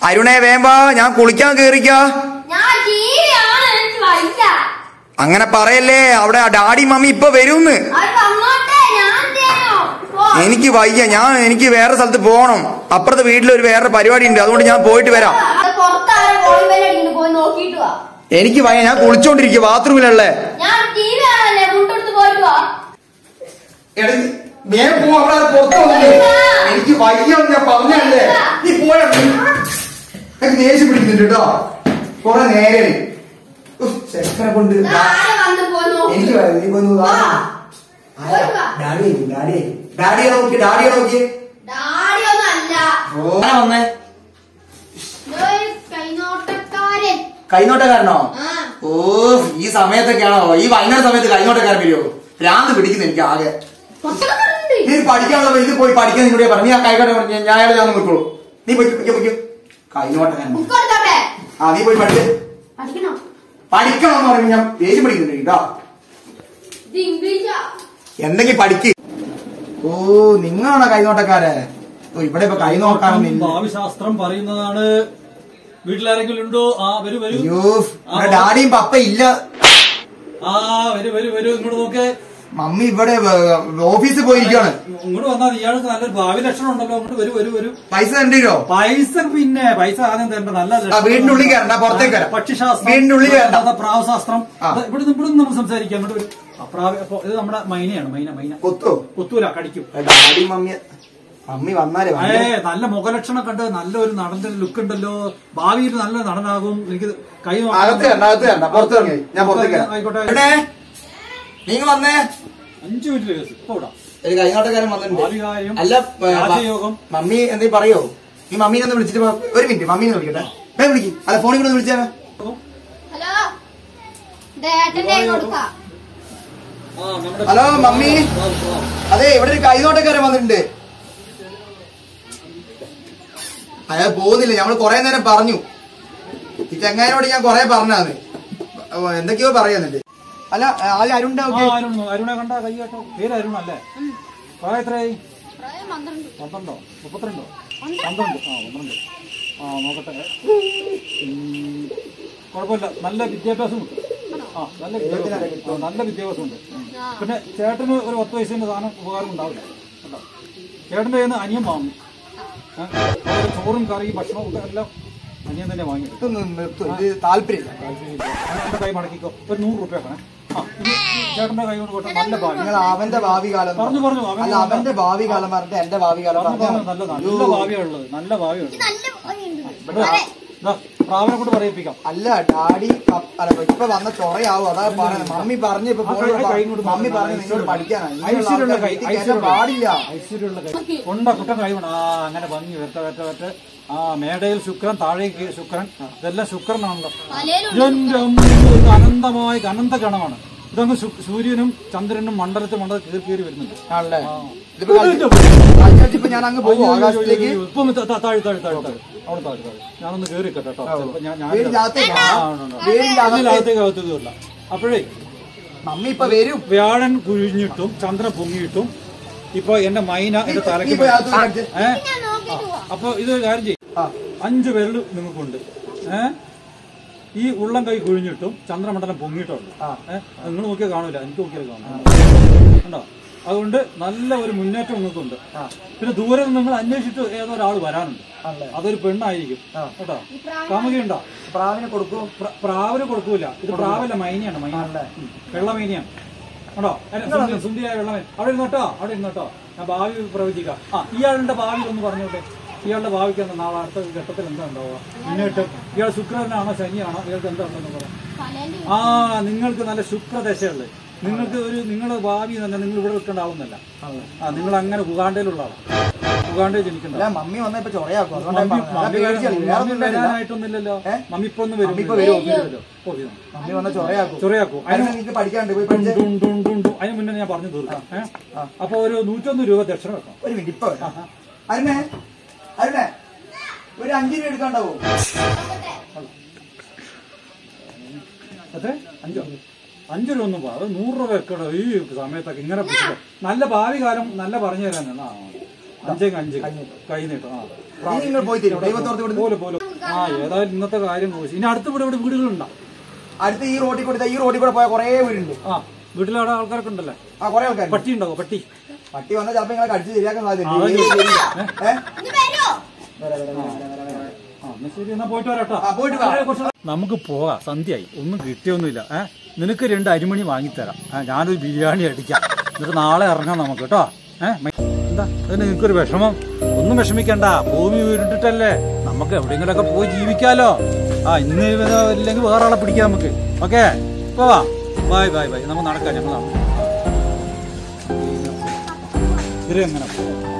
അരുണേ വേമ്പാ, ഞാൻ കുളിക്കാൻ കേറിക്കാ. അങ്ങനെ പറയല്ലേ, അവിടെ ഡാഡി മമ്മി ഇപ്പൊ വരൂന്ന്. എനിക്ക് വയ്യ, എനിക്ക് വേറെ സ്ഥലത്ത് പോകണം. അപ്പുറത്തെ വീട്ടിലൊരു വേറെ പരിപാടി ഉണ്ട്, അതുകൊണ്ട് ഞാൻ പോയിട്ട് വരാം. എനിക്ക് വയ്യ, ഞാൻ കുളിച്ചോണ്ടിരിക്കുക ബാത്റൂമിലല്ലേ. എനിക്ക് വയ്യ, ഞാൻ പറഞ്ഞല്ലേ. നീ പോയാ എനിക്ക് ദേഷ്യം പിടിക്കുന്നുണ്ട് കേട്ടോ. കൊറേ നേരെ ചെക്കനെ കൊണ്ട് എനിക്ക് ഡാഡിയെ നോക്കി വന്നേ. കൈനോട്ടക്കാരനോ? ഓ, ഈ സമയത്തൊക്കെയാണോ? ഈ വൈകുന്നേരം സമയത്ത് കൈനോട്ടക്കാരൻ വരുമോ? ഭ്രാന്ത് പിടിക്കുന്നു എനിക്ക് ആകെ. നീ പഠിക്കാനുള്ള ഇത് പോയി പഠിക്കാൻ നിന്നോട് പറഞ്ഞു. നീ ആ കൈകോട്ടെ ഞാൻ ഞാൻ നോക്കോളൂ. നീ പൊയ്ക്കോ. കൈനോട്ടക്കാരൻ നീ പോയി പഠിക്കണമെന്ന് പറയുമ്പോ ഞാൻ ദേഷ്യം പഠിക്കുന്നുണ്ട് കേട്ടോ. എന്തെങ്കിലും പഠിക്ക്. ഓ, നിങ്ങളാണോ കൈനോട്ടക്കാരെ? ഇവിടെ ഇപ്പൊ കൈനോക്കാനൊന്നും ഭാവിശാസ്ത്രം പറയുന്നതാണ്. വീട്ടിലാരെങ്കിലും ഉണ്ടോ? ആ വരൂ. അയ്യോ, ഡാഡിയും പപ്പ ഇല്ല. വരൂ ഇങ്ങോട്ട് നോക്കേ. മമ്മി ഇവിടെ ഓഫീസിൽ പോയിരിക്കാണ്. ഇങ്ങോട്ട് വന്നാൽ ഇയാൾക്ക് നല്ലൊരു ഭാവി ലക്ഷണം ഉണ്ടല്ലോ. അങ്ങോട്ട് വരൂ. പൈസ തരണ്ടോ? പൈസ പിന്നെ പൈസ ആദ്യം തരണ്ട. നല്ല വീടിന്റെ ഉള്ളിൽ കയറണ്ട, പുറത്തേക്ക് പക്ഷിശാസ്ത്രം, വീടിന്റെ ഉള്ളിൽ കയറണ്ട. പ്രാവശാസ്ത്രം ഇവിടെ നമ്മൾ സംസാരിക്കാം. അങ്ങോട്ട് വരും. അപ്പൊ ഇത് നമ്മുടെ മൈനയാണ്. മൈന കൊത്തൂല, കടിക്കും. ഡാഡി മമ്മി വന്നാലേ നല്ല മുഖലക്ഷണം കണ്ട് നല്ലൊരു നടന്റെ ലുക്ക് ഉണ്ടല്ലോ. ഭാവിയിൽ നല്ല നടനാകും. എനിക്ക് കൈ ആയിക്കോട്ടെ. നീ വന്നേ. 5 മിനിറ്റ് കേസ് ഇപ്പൊ വിടാം. ഒരു കൈനോട്ടക്കാരൻ വന്നിട്ടുണ്ട്. അല്ല, മമ്മി എന്തെങ്കിലും പറയോ? നീ മമ്മീനെ ഒന്ന് വിളിച്ചിട്ട് ഒരു മിനിറ്റ്. മമ്മീനെ വിളിക്കട്ടെ. വിളിക്കും. അല്ല, ഫോണിൽ കൂടെ വിളിച്ചാ. Hello mummy. അതെ, ഇവിടെ ഒരു കൈനോട്ടക്കാരൻ വന്നിട്ടുണ്ട്. അയാൾ പോകുന്നില്ല. ഞമ്മള് കൊറേ നേരം പറഞ്ഞു. ഈ ചെങ്ങാനോട് ഞാൻ കൊറേ പറഞ്ഞാന്ന് എന്തൊക്കെയോ പറയാന്നിട്ട്. അല്ല, അരുണ കണ്ട കൈ കേട്ടോ. പേര് അരുണല്ലേ? പ്രായം എത്രയായി? 12 32 12. നോക്കട്ടെ. കുഴപ്പമില്ല, നല്ല വിദ്യാഭ്യാസമുണ്ട്. നല്ല വിദ്യാഭ്യാസമുണ്ട്. പിന്നെ ചേട്ടന് ഒരു 10 വയസ്സിന്റെ സാധനം ഉപകാരം ഉണ്ടാവില്ല കേട്ടോ. ചേട്ടന്റെ കയ്യിൽ നിന്ന് അനിയൻ വാങ്ങും. ചോറും കറിയും ഭക്ഷണവും എല്ലാം അനിയൻ തന്നെ വാങ്ങി. താല്പര്യം എന്റെ കൈ മടക്കിക്കോ. ഒരു 100 രൂപ വേണേ. ചേട്ടന്റെ കൈ കൊണ്ട് പോട്ടെ. നല്ല ഭാവി. നിങ്ങൾ അവന്റെ ഭാവി കാലം പറഞ്ഞു. അല്ല, അവന്റെ ഭാവി കാലം പറഞ്ഞിട്ട് എന്റെ ഭാവി കാലം നല്ല ഭാവിയുള്ളത്. നല്ല ഭാവിയുള്ളത്. പ്രാവനെ കൊണ്ട് പറയിപ്പിക്കാം. അല്ല, ഡാഡി ഇപ്പൊ വന്ന ചൊറയാവും. അതാ പറയുന്നത്. മമ്മി പറഞ്ഞു മമ്മി പറഞ്ഞു നിന്നോട് പഠിക്കാനാണ്. പാടില്ല. ഐശ്വര്യമുള്ള കൈ കൊണ്ട കുട്ടൻ കൈ വേണം. അങ്ങനെ ഭംഗി വെറ്റ മേടയിൽ ശുക്രൻ, താഴേക്ക് ശുക്രൻ. ഇതെല്ലാം ശുക്രനാണല്ലോ. അനന്തമായ അനന്ത ഗണമാണ്. ഇതങ്ങ് സൂര്യനും ചന്ദ്രനും മണ്ഡലത്തിൽ കീറി വരുന്നുണ്ട്. ഞാൻ അങ്ങ് പോകും ആകാശത്തിലേക്ക്. അവിടെ താഴെ ഞാനൊന്ന് കേറി കേട്ടോ. അകത്തേക്കില്ല. അപ്പോഴേ മമ്മി ഇപ്പൊ വരും. വ്യാഴൻ കുഴിഞ്ഞിട്ടും ചന്ദ്രൻ പൊങ്ങിയിട്ടും ഇപ്പൊ എന്റെ മൈന എന്റെ തലയ്ക്ക്. അപ്പൊ ഇത് കാര്യം ചെയ്യും. 5 വിരൽ നിങ്ങൾക്കുണ്ട്. ഈ ഉള്ളം കൈ കുഴിഞ്ഞിട്ടും ചന്ദ്രമണ്ഡലം പൊങ്ങിയിട്ടുണ്ട്. നിങ്ങൾ നോക്കിയാൽ കാണൂല, എനിക്ക് നോക്കിയാൽ കാണും കണ്ടോ. അതുകൊണ്ട് നല്ല ഒരു മുന്നേറ്റം നിങ്ങൾക്കുണ്ട്. പിന്നെ ദൂരെ നിങ്ങൾ അന്വേഷിച്ചിട്ട് ഏതോ ഒരാൾ വരാനുണ്ട്. അതൊരു പെണ്ണായിരിക്കും കേട്ടോ. കാമുകയുണ്ടോ? പ്രാവിനെ കൊടുക്കൂ. പ്രാവിന് കൊടുക്കൂല. ഇത് പ്രാവല്ല, മൈനയാണ്. വെള്ളമൈനയാണ് കേട്ടോ. സുന്ദരിയായ വെള്ളമൈന. അവിടെ ഇരുന്നോട്ടോ. ഞാൻ ഭാവി പ്രവചിക്കാം. ഇയാളുടെ ഭാവി ഒന്ന് പറഞ്ഞോട്ടെ. ഇയാളുടെ ഭാവിക്ക് എന്താ നാളെ അടുത്ത ഘട്ടത്തിൽ എന്താ ഉണ്ടാവുക? മുന്നേറ്റം. ഇയാൾ ശുക്രനാണോ ശനിയാണോ? ഇയാൾക്ക് എന്താ ഉണ്ടെന്ന് പറയാം. നിങ്ങൾക്ക് നല്ല ശുക്രദശയുള്ളത്. നിങ്ങളുടെ ഭാവി തന്നെ നിങ്ങൾ ഇവിടെ നിൽക്കേണ്ട ആവുന്നല്ല. നിങ്ങൾ അങ്ങനെ ഉഗാണ്ടയിലുള്ള ആളാണ്. ഉഗാണ്ടയിൽ ജനിക്കണ്ട. മമ്മി വന്നപ്പോ വരാനായിട്ടൊന്നുമില്ലല്ലോ. മമ്മി ഇപ്പൊ ഒന്ന് വരും. ചൊറയാക്കൂ. അതിന് മുന്നേ ഞാൻ പറഞ്ഞു തീർക്കാം. അപ്പൊ ഒരു 101 രൂപ ദക്ഷിണ വെക്കാം. ഒരു മിനിറ്റ്. ഇപ്പൊ അരുണേ ഒരു 5 രൂപ എടുക്കാണ്ടാവോ? അതെ, 5 രൂപ ഒന്നും അത് 100 രൂപ വെക്കണോ ഈ സമയത്തൊക്കെ? ഇങ്ങനെ നല്ല ഭാവി കാലം നല്ല പറഞ്ഞു തരാനാണ്. 5 കൈ നീട്ടോ. നിങ്ങൾ പോയി തരും ദൈവത്തോർത്ത് പോലെ പോലെ. ആ ഏതായാലും ഇന്നത്തെ കാര്യം ചോദിച്ചു. ഇനി അടുത്ത ഇവിടെ വീടുകളുണ്ടോ? അടുത്ത് ഈ റോഡിൽ കൂടെ പോയ കുറെ വീടുണ്ട്. ആ വീട്ടിലവിടെ ആൾക്കാരൊക്കെ ഉണ്ടല്ലേ? ആ കുറെ ആൾക്കാർ. പട്ടി ഉണ്ടാവോ? പട്ടി വന്നാൽ ചിലപ്പോ നിങ്ങളെ കടിച്ച് ശരിയാക്കാൻ സാധ്യത. ശരി, എന്നാ പോയിട്ട് വരാട്ടോ. പോയിട്ട് നമുക്ക് പോകാം. സന്ധ്യയായി, ഒന്നും കിട്ടിയൊന്നുമില്ല. നിനക്ക് 2 അരിമണി വാങ്ങിത്തരാം. ഞാനൊരു ബിരിയാണി അടിക്കാം. എന്നിട്ട് നാളെ ഇറങ്ങാം നമുക്ക് കേട്ടോ. എന്താ അതിന് നിനക്കൊരു വിഷമം? ഒന്നും വിഷമിക്കണ്ട. ഭൂമി ഉരുണ്ടിട്ടല്ലേ, നമുക്ക് എവിടെയെങ്കിലൊക്കെ പോയി ജീവിക്കാലോ. ഇന്ന് ഇല്ലെങ്കിൽ വേറെ ആളെ പിടിക്കാം നമുക്ക്. ഓക്കെ, പോവാ. Bye bye bye. നമുക്ക് നടക്കാം. ഞങ്ങൾ ഇതിലെങ്ങനെ പോവാം?